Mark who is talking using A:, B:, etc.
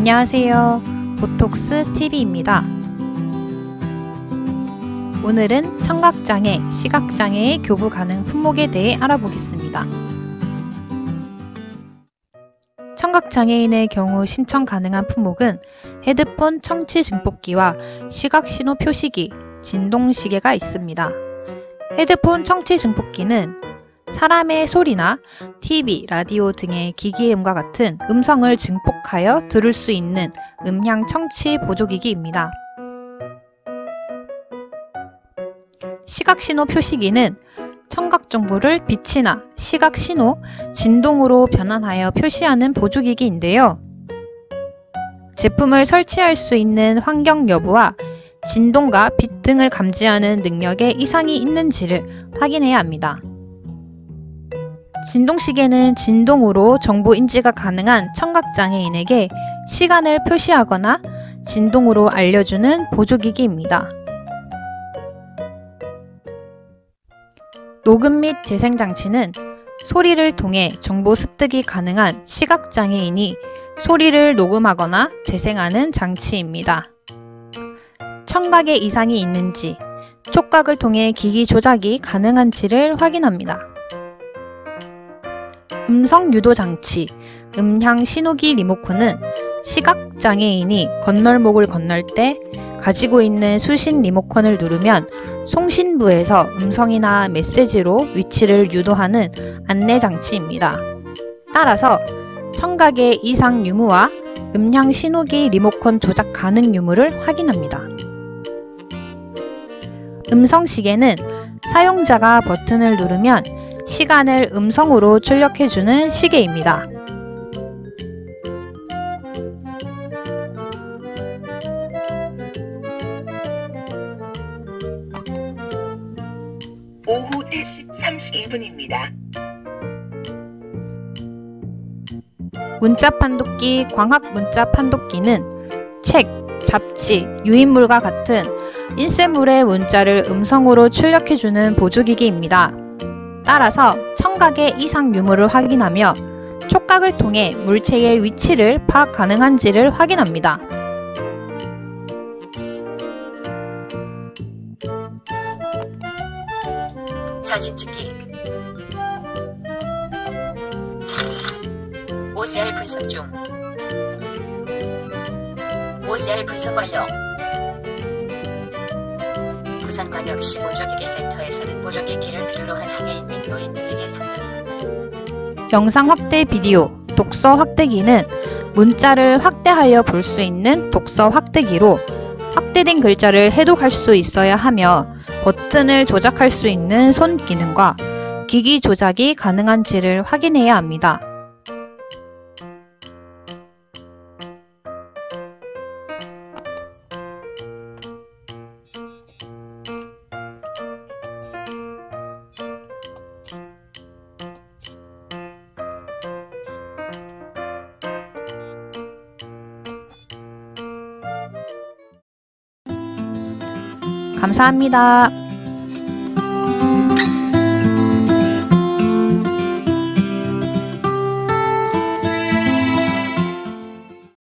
A: 안녕하세요. 보톡스 TV입니다. 오늘은 청각장애, 시각장애의 교부 가능 품목에 대해 알아보겠습니다. 청각장애인의 경우 신청 가능한 품목은 헤드폰 청취 증폭기와 시각신호 표시기, 진동시계가 있습니다. 헤드폰 청취 증폭기는 사람의 소리나 TV, 라디오 등의 기기음과 같은 음성을 증폭하여 들을 수 있는 음향 청취 보조기기입니다. 시각신호 표시기는 청각 정보를 빛이나 시각신호, 진동으로 변환하여 표시하는 보조기기인데요. 제품을 설치할 수 있는 환경 여부와 진동과 빛 등을 감지하는 능력에 이상이 있는지를 확인해야 합니다. 진동시계는 진동으로 정보 인지가 가능한 청각장애인에게 시간을 표시하거나 진동으로 알려주는 보조기기입니다. 녹음 및 재생장치는 소리를 통해 정보 습득이 가능한 시각장애인이 소리를 녹음하거나 재생하는 장치입니다. 청각에 이상이 있는지, 촉각을 통해 기기 조작이 가능한지를 확인합니다. 음성 유도 장치, 음향 신호기 리모컨은 시각장애인이 건널목을 건널 때 가지고 있는 수신 리모컨을 누르면 송신부에서 음성이나 메시지로 위치를 유도하는 안내 장치입니다. 따라서 청각의 이상 유무와 음향 신호기 리모컨 조작 가능 유무를 확인합니다. 음성시계는 사용자가 버튼을 누르면 시간을 음성으로 출력해주는 시계입니다.
B: 오후 4시 32분입니다.
A: 문자 판독기, 광학 문자 판독기는 책, 잡지, 유인물과 같은 인쇄물의 문자를 음성으로 출력해주는 보조기기입니다. 따라서 청각의 이상 유무를 확인하며 촉각을 통해 물체의 위치를 파악 가능한지를 확인합니다.
C: 사진 찍기. OCR 분석 중. OCR 분석 완료. 부산광역시 보조기기센터에서는 보조기기를 필요로 한 장애인 및 노인들에게 상담합니다.
A: 영상 확대 비디오, 독서 확대기는 문자를 확대하여 볼 수 있는 독서 확대기로 확대된 글자를 해독할 수 있어야 하며 버튼을 조작할 수 있는 손 기능과 기기 조작이 가능한지를 확인해야 합니다. 감사합니다.